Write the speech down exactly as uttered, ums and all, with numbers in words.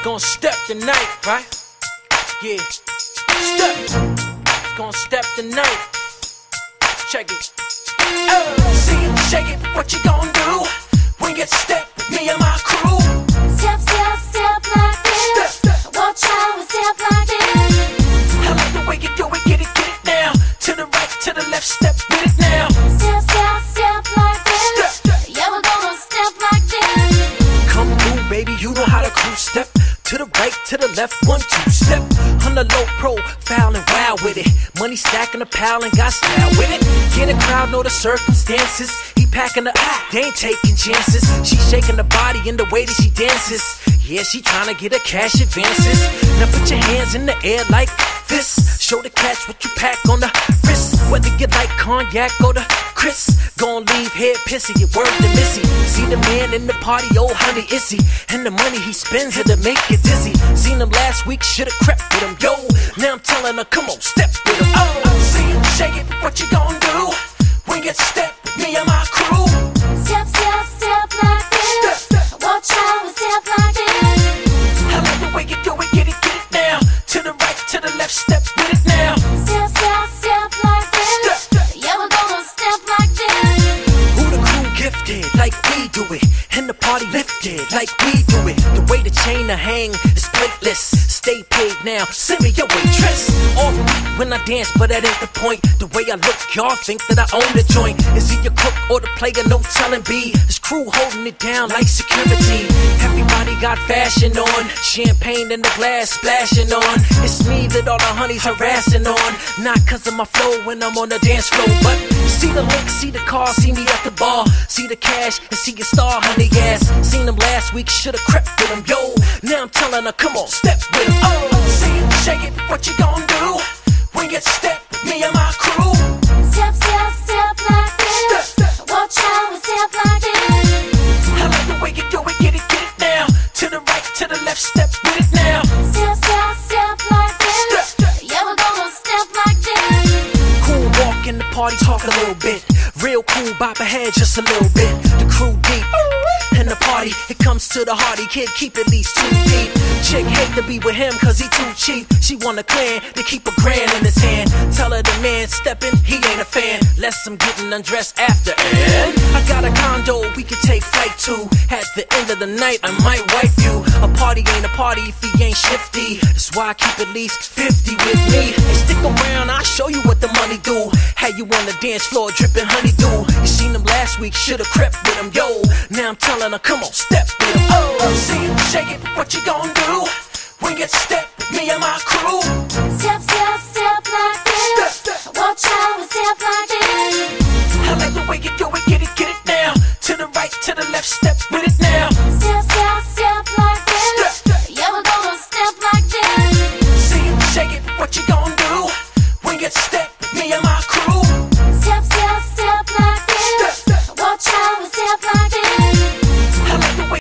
Gonna step tonight, right? Yeah. Step. Gonna step tonight. Check it. Oh, see you shake it. What you gonna do when you step with me and my crew? Step, step, step like this. Step, step. Watch how we step like this. I like the way you do it. Get it, get it now. To the right, to the left. Step with it now. Step, step, step like this. Step, step. Yeah, we're gonna step like this. Come through, baby. You know how to cruise. Step to the right, to the left, one, two, step. On the low profile and wild with it. Money stacking a pile and got style with it. Get a crowd, know the circumstances. He packing the eye, they ain't taking chances. She shaking the body in the way that she dances. Yeah, she tryna get her cash advances. Now put your hands in the air like this. Show the cats what you pack on the wrist. Whether you like cognac or the Chris. Gon' leave head pissy, your word to Missy. See the man in the party, oh honey, is he? And the money he spends it to make you dizzy. Seen him last week, shoulda crept with him, yo. Now I'm telling her, come on, step with him. Oh, see him shake it, what you gon' do when you step with me and my crew? Step, step, step like this. Step, step. Watch how we step like this. I like the way you do it, get it, get it now. To the right, to the left, step with it now. Step, step, step like this. Step, step. Yeah, we're gonna step like this. Who the crew gifted, like we do it. And the party lifted, like we do it. The way the chain to hang is plateless. Stay paid now, send me your waitress. Off me when I dance, but that ain't the point. The way I look, y'all think that I own the joint. Is he your crook or the player? No telling B. His crew holding it down like security. Everybody got fashion on, champagne in the glass splashing on. It's me that all the honeys harassing on. Not cause of my flow when I'm on the dance floor, but see the link, see the car, see me at the bar. See the cash and see your star, honey ass. Seen him last week, shoulda crept with him, yo. Now I'm telling her, come on, step with him. Oh, see him shake it, what you gon' do when you step with me and my crew? Step, step, step like this. Step, step. Watch how we step like this. I like the way you do it, get it, get it now. To the right, to the left, step with it now. Step, step, step like this. Step, step. Yeah, we're gonna step like this. Cool walk in the party, talk a little bit. Real cool, bop ahead just a little bit. The crew deep. In the party, it comes to the hardy kid, keep at least two deep. Chick hate to be with him cause he too cheap. She want a clan to keep a grand in his hand. Tell her the man steppin', he ain't a fan. Less I'm getting undressed after. And I got a condo we can take flight to. At the end of the night, I might wife you. A party ain't a party if he ain't shifty. That's why I keep at least fifty with me. And stick around, I'll show you what the money do. Had you on the dance floor dripping honeydew. You seen him last week, shoulda crept with him, yo. Now I'm telling her, come on, step with him. Oh, see him shake it, what you gon' do when you step with me and my crew? Step, step, step like this. Step, step. Watch how we step like this. I like the way you do it, get it, get it now. To the right, to the left, step with it now. Step, step, step like this. Step, step. Yeah, we're gonna step like this. See him shake it, what you gon' do when you step with me and my crew?